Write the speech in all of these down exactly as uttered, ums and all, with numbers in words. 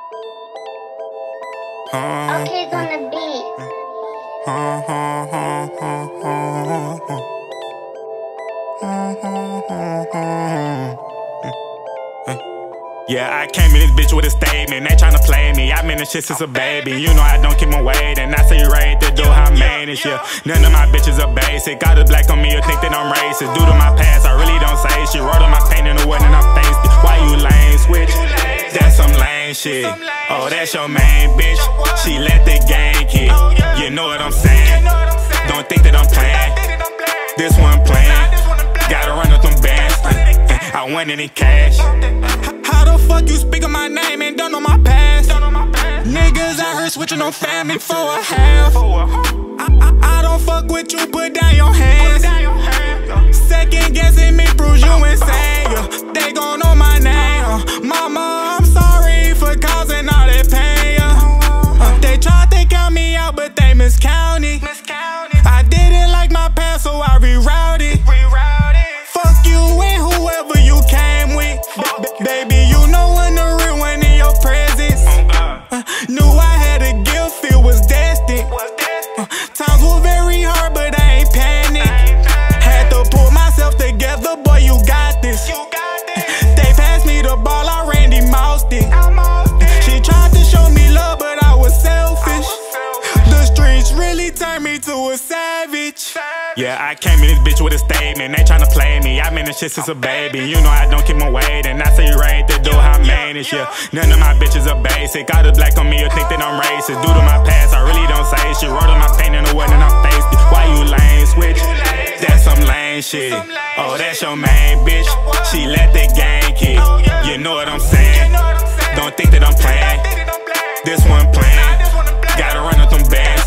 Okay's on the beat. Yeah, I came in this bitch with a statement. They tryna play me. I've been in shit since a baby. You know I don't keep my weight, and I say right the door I made it. Yeah, none of my bitches are basic. Got a black on me, you think that I'm racist. Due to my past, I really don't say shit. Wrote on my pain in the wood and I faced it. Why you lame switch? That's some lame shit. Oh, that's your main bitch. She let the game kick. You know what I'm saying? Don't think that I'm playing. This one playing. Gotta run up them bands. I went in in cash. How the fuck you speak of my name and don't know my past? Niggas out here switching on family for a half. I, I, I don't fuck with you, put down your hands. Second guessing me proves you insane. Yeah, they gon' know my name. uh, Mama, I'm sorry for causing all that pain. uh, uh, They tried to count me out, but they miscounted. I didn't like my past, so I rerouted. Fuck you and whoever you came with. B baby, you know when the real one in your presence. uh, Knew I had a gift, it was destined. uh, Times were very hard, but I ain't panicked. Had to pull myself together, boy, you got this. They passed me the ball, I Randy Moused it. She tried to show me love, but I was selfish. The streets really turned me to a savage. Yeah, I came in this bitch with a statement. They tryna play me. I've been in shit since a baby. You know I don't keep my weight, and I say right the door I made it. Yeah, none of my bitches are basic. Got a black on me, you think that I'm racist. Due to my past, I really don't say shit. Wrote on my pain in the wood and I faced it. Why you lame switch? That's some lame shit. Oh, that's your main bitch. She let the game kick. You know what I'm saying? Don't think that I'm playing. This one playing. Gotta run up them bands.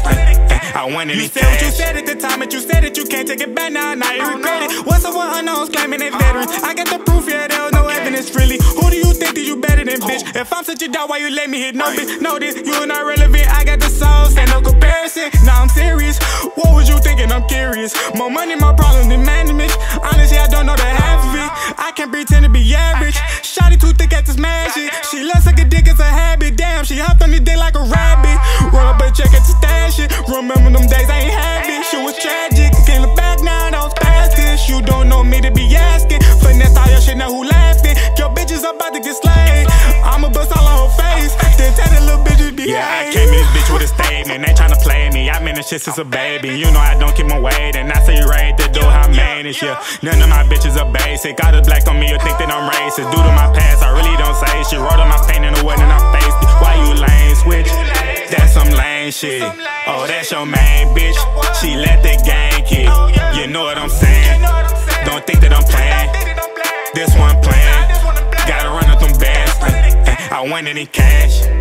I went in You said what you said at the time, but you said that you can't take it back now, now you regret it. What's up with unknowns claiming they veterans? I got the proof, yeah, there was no evidence really. Who do you think that you better than, bitch? If I'm such a dog, why you let me hit no bitch? Know this, you are not relevant, I got the sauce, ain't no comparison. Now I'm serious, what was you thinking? I'm curious. More money, more problems than management. Honestly, I don't know the half of it. I can't pretend to be average. Shawty too thick at to smash it. She loves like a dick, it's a habit. Damn, she hopped on the dick like a rabbit. Run up a check at the stash it. Remember them days I ain't happy. Shit was tragic, can't look back now, I was past this. You don't know me to be asking. Finesse all your shit, now who laughing? Your bitch is about to get slayed. I'ma bust all on her face. Then tell that little bitch to be. Yeah, I came in this bitch with a statement. They tryna play me. I've been in shit since a baby. You know I don't keep my weight, and I say right the door I made it. Yeah, none of my bitches are basic. Got a black on me, you think that I'm racist. Due to my past, I really don't say shit. Wrote on my pain in the wood and I faced it. Why you lame switch? That's some lame shit. Oh, that's your main bitch. She let the game kick. You know what I'm saying? Don't think that I'm playing. This one playing. Gotta run up them bands. I went in in cash.